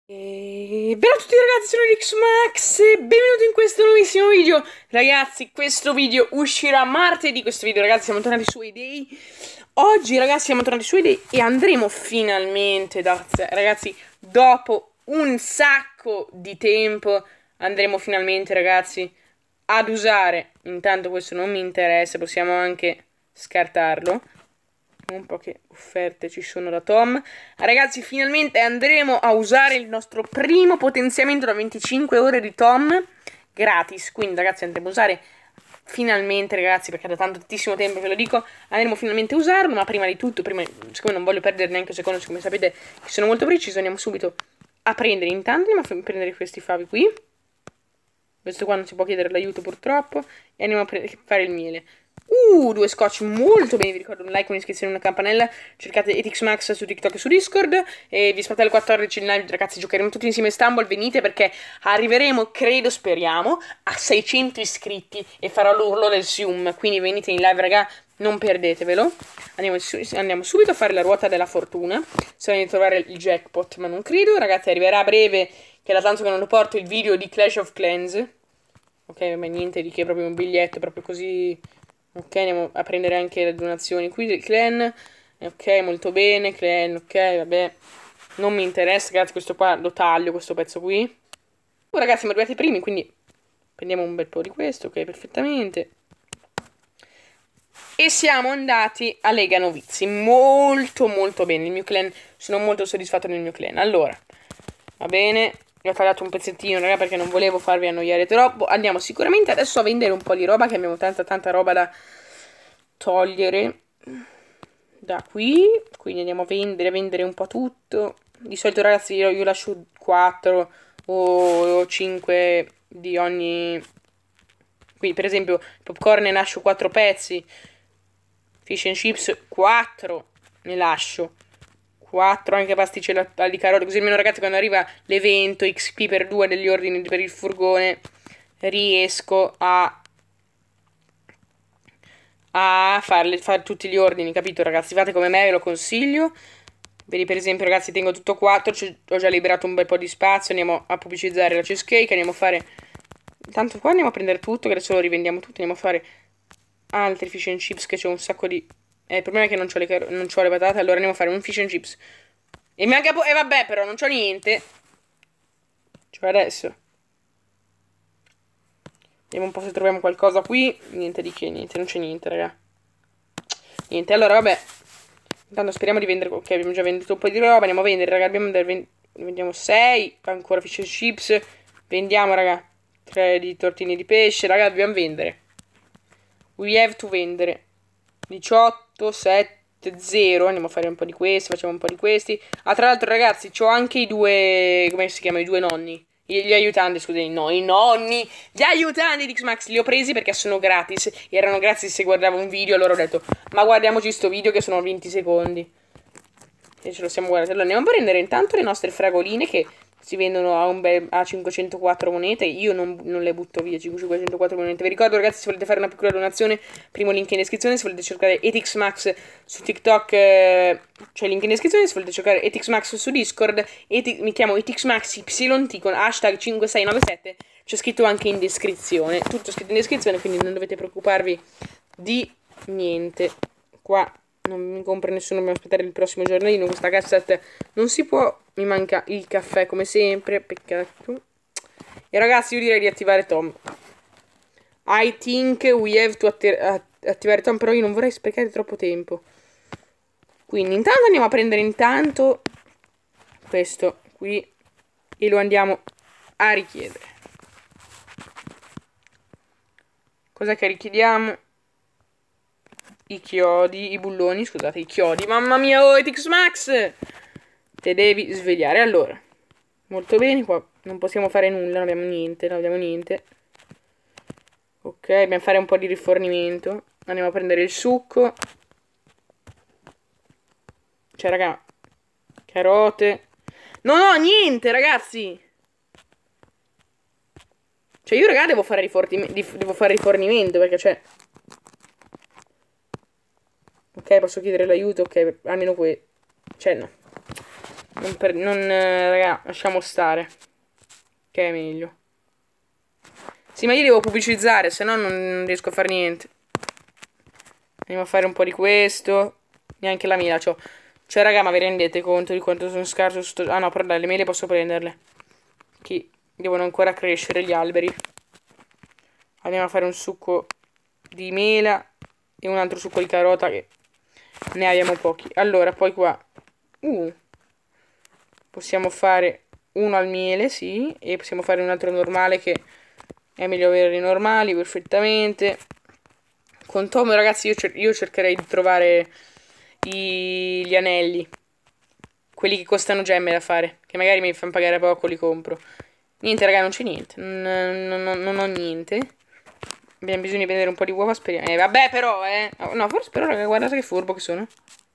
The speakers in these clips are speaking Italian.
Bella a tutti ragazzi, sono Xmax e benvenuti in questo nuovissimo video. Ragazzi, questo video uscirà martedì. Questo video ragazzi, siamo tornati su Day. Oggi ragazzi siamo tornati su Day e andremo finalmente ragazzi, dopo un sacco di tempo andremo finalmente ragazzi ad usare. Intanto questo non mi interessa, possiamo anche scartarlo. Un po' che offerte ci sono da Tom. Ragazzi, finalmente andremo a usare il nostro primo potenziamento da 25 ore di Tom gratis. Quindi ragazzi andremo a usare finalmente, ragazzi, perché da tantissimo tempo ve lo dico, andremo finalmente a usarlo. Ma prima di tutto, siccome non voglio perdere neanche un secondo, siccome sapete che sono molto preciso, andiamo subito a prendere. Intanto andiamo a prendere questi favi qui. Questo qua non si può chiedere l'aiuto purtroppo. E andiamo a fare il miele. Due scotch molto bene, vi ricordo un like, un'iscrizione e una campanella. Cercate ETXMax su TikTok e su Discord. E vi aspettate il 14 in live, ragazzi, giocheremo tutti insieme a Istanbul. Venite perché arriveremo, credo, speriamo, a 600 iscritti e farò l'urlo del Sium. Quindi venite in live, raga, non perdetevelo. Andiamo subito a fare la ruota della fortuna. Speriamo di trovare il jackpot, ma non credo. Ragazzi, arriverà a breve, che da tanto che non lo porto, il video di Clash of Clans. Ok, ma niente di che, proprio un biglietto, proprio così. Ok, andiamo a prendere anche le donazioni qui del clan. Ok, molto bene, clan, ok, vabbè. Non mi interessa, ragazzi, questo qua lo taglio, questo pezzo qui. Ragazzi, siamo arrivati primi, quindi prendiamo un bel po' di questo, ok, perfettamente. E siamo andati a Lega Novizi, molto molto bene, il mio clan, sono molto soddisfatto del mio clan. Allora, va bene, vi ho tagliato un pezzettino, raga, perché non volevo farvi annoiare troppo. Andiamo sicuramente adesso a vendere un po' di roba, che abbiamo tanta roba da togliere da qui. Quindi andiamo a vendere un po' tutto. Di solito, ragazzi, io lascio 4 o 5 di ogni. Qui, per esempio, il popcorn ne lascio 4 pezzi. Fish and chips 4 ne lascio. 4 anche pasticelle di carote, così almeno ragazzi quando arriva l'evento XP per 2 degli ordini per il furgone riesco a fare tutti gli ordini, capito ragazzi? Fate come me, ve lo consiglio. Vedi per esempio ragazzi, tengo tutto 4, ho già liberato un bel po' di spazio, andiamo a pubblicizzare la cheesecake, andiamo a fare. Intanto qua andiamo a prendere tutto, che adesso lo rivendiamo tutto, andiamo a fare altri fish and chips, che c'è un sacco di. Il problema è che non c'ho le patate, allora andiamo a fare un fish and chips. E mi anche. E vabbè, però non c'ho niente. Cioè adesso. Vediamo un po' se troviamo qualcosa qui. Niente di che, niente, non c'è niente, raga. Niente, allora vabbè. Intanto speriamo di vendere. Ok, abbiamo già venduto un po' di roba. Andiamo a vendere, raga. Vendiamo 6. Ancora fish and chips. Vendiamo, raga. 3 di tortini di pesce, raga. Dobbiamo vendere. We have to vendere. 18, 7, 0. Andiamo a fare un po' di questi. Facciamo un po' di questi. Ah, tra l'altro, ragazzi, c'ho anche i due. Come si chiamano? I due nonni. Gli aiutanti, scusate, no, i nonni. Gli aiutanti di Xmax li ho presi perché sono gratis. Erano gratis se guardavo un video. Allora ho detto, ma guardiamoci sto video che sono 20 secondi. E ce lo siamo guardati. Allora andiamo a prendere intanto le nostre fragoline che si vendono a 504 monete. Io non le butto via 504 monete. Vi ricordo ragazzi, se volete fare una piccola donazione, primo link in descrizione. Se volete cercare ETXMax su TikTok, c'è il link in descrizione. Se volete cercare ETXMax su Discord, mi chiamo ETXMaxYT con hashtag 5697. C'è scritto anche in descrizione. Tutto scritto in descrizione, quindi non dovete preoccuparvi di niente. Qua non mi compra nessuno, dobbiamo aspettare il prossimo giornalino. Questa cassetta non si può. Mi manca il caffè come sempre, peccato. E ragazzi, io direi di attivare Tom. I think we have to attivare Tom, però io non vorrei sprecare troppo tempo. Quindi intanto andiamo a prendere intanto questo qui e lo andiamo a richiedere. Cos'è che richiediamo? I chiodi, i bulloni, scusate, i chiodi. Mamma mia, oh, ETXMax! Te devi svegliare. Allora, molto bene, qua non possiamo fare nulla, non abbiamo niente. Ok, dobbiamo fare un po' di rifornimento. Andiamo a prendere il succo. Cioè, raga, carote. No, niente, ragazzi! Cioè, io, raga, devo fare rifornimento, perché, cioè. Ok, posso chiedere l'aiuto, ok, almeno cioè, no. Raga, lasciamo stare. Che è meglio. Sì, ma io devo pubblicizzare, se no non riesco a fare niente. Andiamo a fare un po' di questo. Neanche la mela c'ho. Cioè, raga, ma vi rendete conto di quanto sono scarso su sto... Ah, no, però dai, le mele posso prenderle. Che devono ancora crescere gli alberi. Andiamo a fare un succo di mela e un altro succo di carota che ne abbiamo pochi. Allora, poi qua possiamo fare uno al miele, sì, e possiamo fare un altro normale che è meglio avere i normali perfettamente. Con Tom, ragazzi, io cercherei di trovare gli anelli, quelli che costano gemme da fare, che magari mi fanno pagare poco, li compro. Niente, raga, non c'è niente, non ho niente. Abbiamo bisogno di vedere un po' di uova, speriamo. Vabbè, però, no, forse però, raga, guardate che furbo che sono.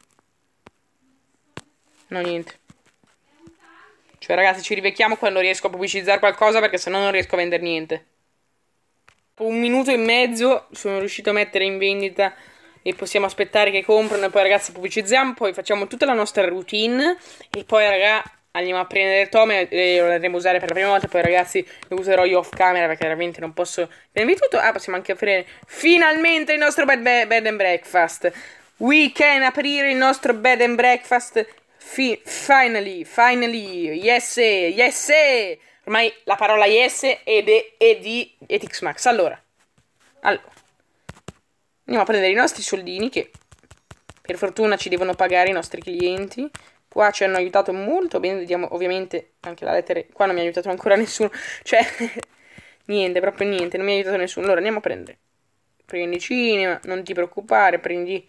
No, niente. Cioè, ragazzi, ci rivecchiamo quando riesco a pubblicizzare qualcosa, perché sennò non riesco a vendere niente. Dopo 1 minuto e mezzo sono riuscito a mettere in vendita e possiamo aspettare che comprano e poi, ragazzi, pubblicizziamo, poi facciamo tutta la nostra routine e poi, raga, andiamo a prendere Tom e lo andremo a usare per la prima volta. Poi, ragazzi, lo userò io off camera perché veramente non posso prendervi tutto. Ah, possiamo anche aprire finalmente il nostro bed and breakfast. We can aprire il nostro bed and breakfast. Finally, yes, yes. Ormai la parola yes è di Etix Max. Allora, andiamo a prendere i nostri soldini che per fortuna ci devono pagare i nostri clienti. Qua ci hanno aiutato molto bene, vediamo ovviamente anche la lettera. Qua non mi ha aiutato ancora nessuno, cioè niente, proprio niente, non mi ha aiutato nessuno. Allora andiamo a prendere. Prendi cinema, non ti preoccupare, prendi...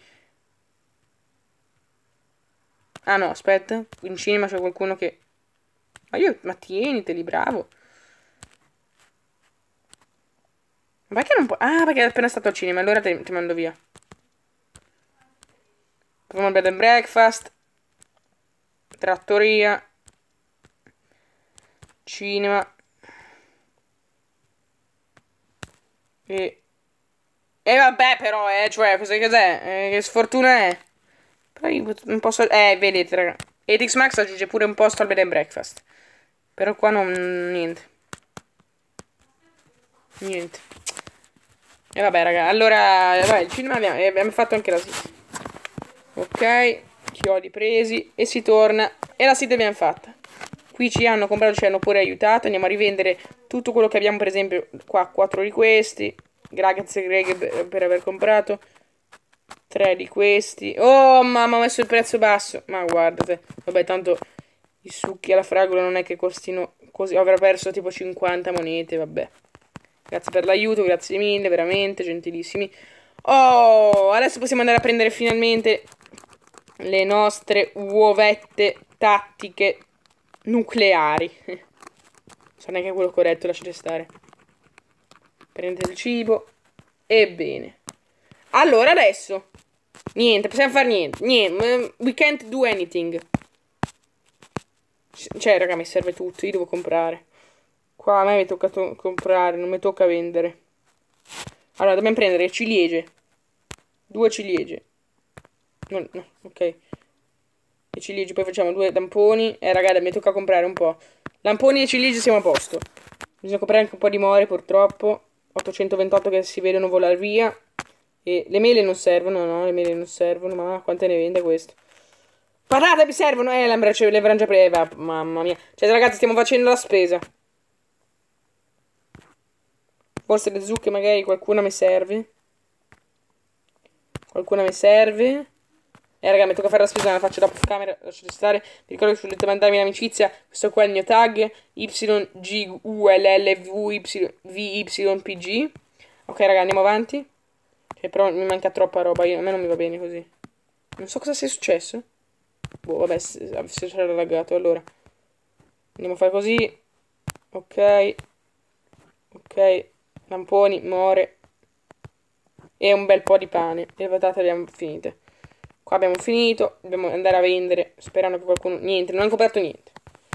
Ah no, aspetta, in cinema c'è qualcuno che... Ma tieniteli, bravo. Ma perché non può... Ah, perché è appena stato al cinema, allora ti mando via. Proviamo il bed and breakfast. Trattoria. Cinema. E vabbè però, cioè, cos'è? Che sfortuna è? Però io non posso... vedete, raga. Etix Max aggiunge pure un posto al bed and breakfast. Però qua non... niente. Niente. E vabbè, raga. Allora, vabbè, il cinema abbiamo fatto anche la sita. Ok. Chiodi presi. E si torna. E la sita abbiamo fatta. Qui ci hanno comprato, ci hanno pure aiutato. Andiamo a rivendere tutto quello che abbiamo, per esempio, qua 4 di questi. Grazie Greg per aver comprato 3 di questi. Oh, mamma, ho messo il prezzo basso. Ma guardate. Vabbè, tanto i succhi alla fragola non è che costino così. Avrà perso tipo 50 monete, vabbè. Grazie per l'aiuto, grazie mille, veramente, gentilissimi. Oh, adesso possiamo andare a prendere finalmente le nostre uovette tattiche nucleari. Non so neanche quello corretto, lasciate stare. Prendete il cibo. Ebbene. Allora, adesso. Niente, possiamo fare niente. Niente, we can't do anything. Cioè, raga, mi serve tutto, io devo comprare. Qua a me mi tocca comprare, non mi tocca vendere. Allora, dobbiamo prendere ciliegie. 2 ciliegie. No, ok. Le ciliegie, poi facciamo 2 lamponi. Raga, mi tocca comprare un po'. Lamponi e ciliegie siamo a posto. Bisogna comprare anche un po' di more, purtroppo. 828 che si vedono volare via. E le mele non servono, no, le mele non servono. Ma quante ne vende questo? Patate mi servono, le avranno già prese. Mamma mia. Cioè, ragazzi, stiamo facendo la spesa. Forse le zucche magari qualcuna mi serve. Qualcuna mi serve. Raga, mi tocca fare la spesa, la faccio dopo camera. Lasciate stare. Vi ricordo che se volete mandarmi l'amicizia, questo qua è il mio tag. YGULLVYPG. Ok, raga, andiamo avanti. Che però mi manca troppa roba. A me non mi va bene così. Non so cosa sia successo. Boh, vabbè, se c'era laggato. Allora, andiamo a fare così. Ok. Ok. Lamponi, more. E un bel po' di pane. E le patate abbiamo finite. Qua abbiamo finito. Dobbiamo andare a vendere. Sperando che qualcuno... Niente, non hanno coperto niente.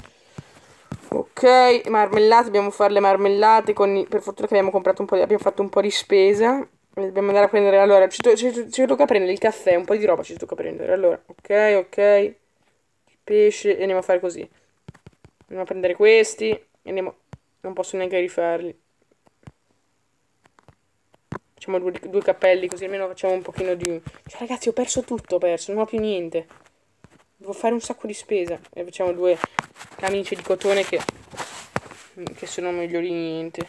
Ok, marmellate. Dobbiamo fare le marmellate. Per fortuna che abbiamo comprato un po' abbiamo fatto un po' di spesa. Dobbiamo andare a prendere... Allora, ci tocca prendere il caffè. Un po' di roba ci tocca prendere. Allora, ok. Il pesce e andiamo a fare così. Andiamo a prendere questi e andiamo... Non posso neanche rifarli. Facciamo due cappelli così almeno facciamo un pochino di... Cioè ragazzi ho perso tutto, non ho più niente. Devo fare un sacco di spesa. E facciamo due camicie di cotone che sono migliori di niente.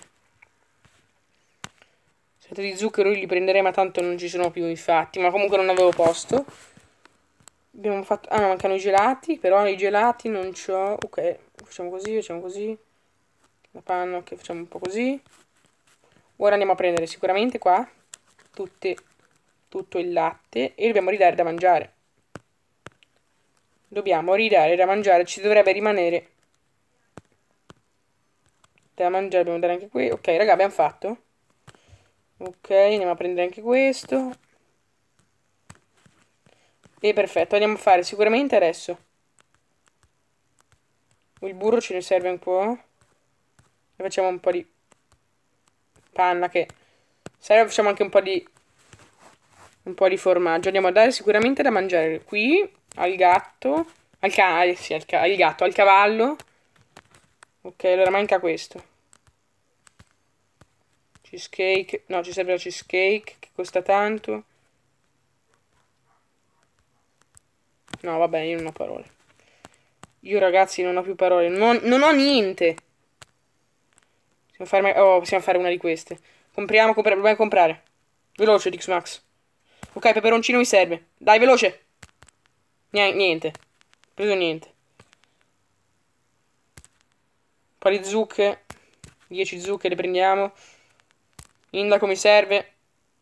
Sette di zucchero li prenderei ma tanto non ci sono più infatti. Ma comunque non avevo posto. Abbiamo fatto... Ah no, mancano i gelati. Però i gelati non c'ho... Ok, facciamo così. La panna, ok, facciamo un po' così. Ora andiamo a prendere sicuramente qua tutto il latte e dobbiamo ridare da mangiare. Dobbiamo ridare da mangiare, ci dovrebbe rimanere da mangiare, dobbiamo dare anche qui. Ok, raga, abbiamo fatto. Ok, andiamo a prendere anche questo. E perfetto, andiamo a fare sicuramente adesso. Il burro ce ne serve un po'. E facciamo un po' di panna che serve, facciamo anche un po' di formaggio. Andiamo a dare sicuramente da mangiare qui al gatto, al gatto, al cavallo. Ok, allora manca questo. Cheesecake, no, ci serve la cheesecake che costa tanto. No, vabbè, io non ho parole. Io ragazzi non ho più parole, non ho niente. Possiamo fare una di queste. Dobbiamo comprare. Veloce, Dix Max. Ok, peperoncino mi serve. Dai, veloce. Niente. Ho preso niente. Un po' di zucche. 10 zucche le prendiamo. Indaco mi serve.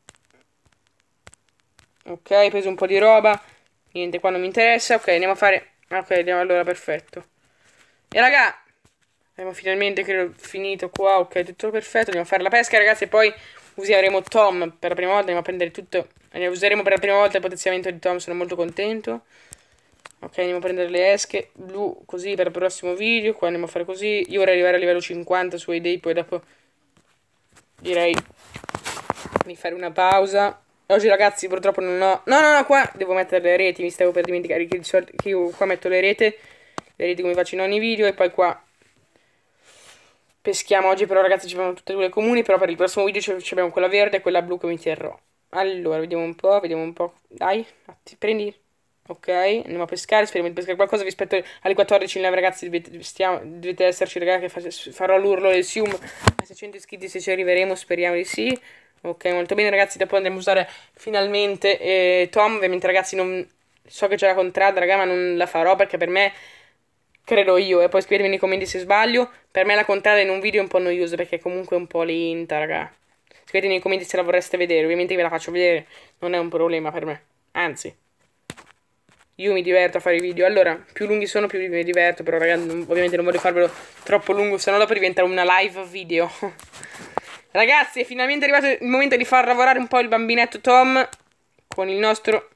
Ok, ho preso un po' di roba. Niente, qua non mi interessa. Ok, andiamo a fare... Ok, andiamo allora, perfetto. E raga, abbiamo finalmente, credo, finito qua. Ok, tutto perfetto. Andiamo a fare la pesca, ragazzi, e poi useremo Tom per la prima volta. Andiamo a prendere tutto. Useremo per la prima volta il potenziamento di Tom, sono molto contento. Ok, andiamo a prendere le esche blu così per il prossimo video. Qua andiamo a fare così. Io vorrei arrivare a livello 50 su Hay, poi dopo direi di fare una pausa. Oggi ragazzi purtroppo non ho... No, qua devo mettere le reti, mi stavo per dimenticare che io qua metto le reti come faccio in ogni video e poi qua peschiamo. Oggi però ragazzi ci abbiamo tutte e due le comuni, però per il prossimo video ci abbiamo quella verde e quella blu che mi terrò. Allora, vediamo un po'. Dai, prendi. Ok, andiamo a pescare, speriamo di pescare qualcosa. Vi aspetto alle 14 in live ragazzi, dovete esserci ragazzi, che farò l'urlo del Sium. A 600 iscritti se ci arriveremo, speriamo di sì. Ok, molto bene ragazzi, dopo andremo a usare finalmente Tom. Ovviamente ragazzi non so che c'è la contrada raga, ma non la farò perché per me, credo io, e poi scrivetemi nei commenti se sbaglio, per me la contrada in un video è un po' noiosa perché è comunque un po' lenta raga. Scrivete nei commenti se la vorreste vedere, ovviamente ve la faccio vedere, non è un problema per me, anzi io mi diverto a fare i video. Allora, più lunghi sono più mi diverto, però ragazzi ovviamente non voglio farvelo troppo lungo, sennò dopo diventa una live video. Ragazzi, è finalmente arrivato il momento di far lavorare un po' il bambinetto Tom con il nostro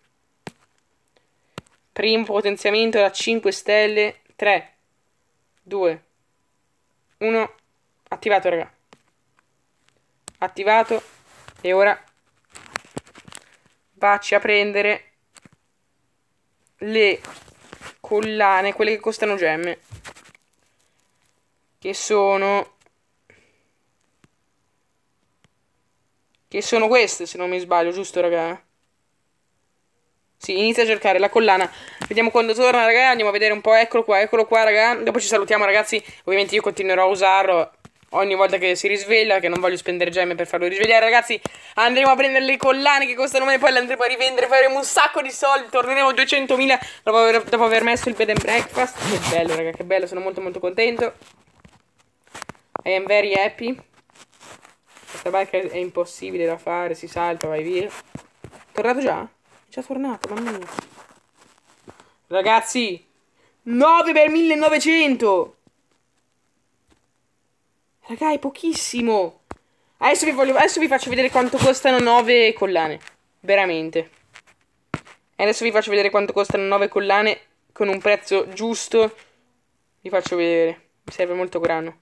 primo potenziamento da 5 stelle. 3, 2, 1, attivato raga. Attivato. E ora vacci a prendere le collane, quelle che costano gemme, che sono queste se non mi sbaglio, giusto raga? Sì, inizia a cercare la collana. Vediamo quando torna raga, andiamo a vedere un po'. Eccolo qua raga. Dopo ci salutiamo ragazzi. Ovviamente io continuerò a usarlo ogni volta che si risveglia, che non voglio spendere gemme per farlo risvegliare ragazzi. Andremo a prendere le collane che costano meno, poi le andremo a rivendere, faremo un sacco di soldi, torneremo a 200.000 dopo aver messo il bed and breakfast. Che bello raga, che bello, sono molto molto contento. I am very happy. Questa barca è impossibile da fare, si salta, vai via. Tornato già? È già tornato, mamma mia. Ragazzi, 9 per 1900. Raga, è pochissimo. Adesso vi faccio vedere quanto costano 9 collane. Veramente. E adesso vi faccio vedere quanto costano 9 collane con un prezzo giusto. Vi faccio vedere. Mi serve molto grano.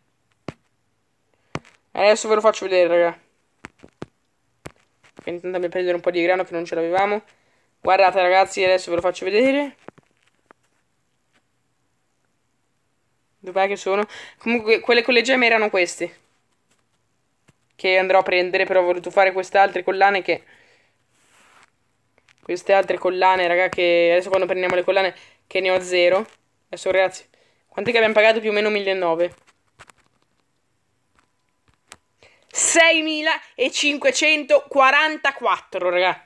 Adesso ve lo faccio vedere, raga. Intanto dobbiamo prendere un po' di grano che non ce l'avevamo. Guardate, ragazzi, adesso ve lo faccio vedere. Dov'è che sono? Comunque, quelle con le gemme erano queste. Che andrò a prendere, però ho voluto fare queste altre collane che... Queste altre collane, raga, che... Adesso quando prendiamo le collane, che ne ho zero. Adesso, ragazzi, quant'è che abbiamo pagato? Più o meno 1.900. 6.544, raga.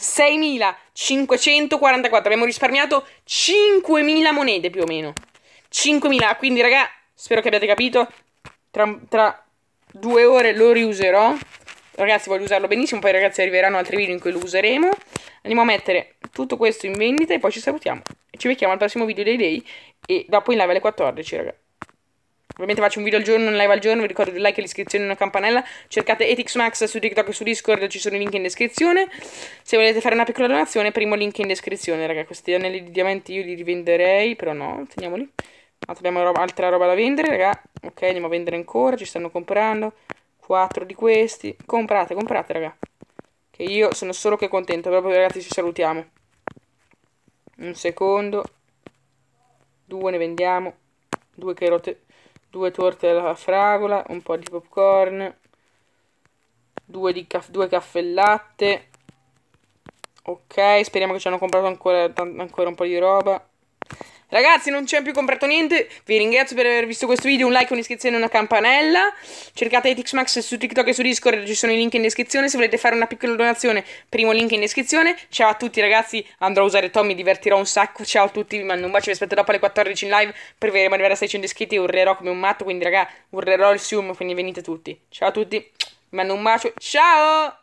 6.544. Abbiamo risparmiato 5.000 monete più o meno. 5.000. Quindi, raga, spero che abbiate capito. Tra 2 ore lo riuserò. Ragazzi, voglio usarlo benissimo. Poi, ragazzi, arriveranno altri video in cui lo useremo. Andiamo a mettere tutto questo in vendita e poi ci salutiamo. E ci becchiamo al prossimo video dei day. E dopo in live alle 14, raga. Ovviamente faccio un video al giorno, un live al giorno. Vi ricordo il like e l'iscrizione e una campanella. Cercate EtixMax su TikTok e su Discord. Ci sono i link in descrizione. Se volete fare una piccola donazione, primo link in descrizione, raga. Questi anelli di diamanti io li rivenderei. Però no, teniamoli. Abbiamo altra roba da vendere, raga. Ok, andiamo a vendere ancora. Ci stanno comprando 4 di questi. Comprate, raga. Che io sono solo che contento. Proprio, ragazzi, ci salutiamo. Un secondo. 2 ne vendiamo. 2 carote. 2 torte alla fragola, un po' di popcorn, 2 caffè e latte. Ok, speriamo che ci hanno comprato ancora un po' di roba. Ragazzi, non ci hanno più comprato niente. Vi ringrazio per aver visto questo video. Un like, un'iscrizione e una campanella. Cercate EtixMax su TikTok e su Discord. Ci sono i link in descrizione. Se volete fare una piccola donazione, primo link in descrizione. Ciao a tutti, ragazzi. Andrò a usare Tom, mi divertirò un sacco. Ciao a tutti, vi mando un bacio. Vi aspetto dopo alle 14 in live per vedere arrivare a 600 iscritti. Urlerò come un matto. Quindi, raga, urlerò il sumo. Quindi venite tutti. Ciao a tutti. Vi mando un bacio. Ciao!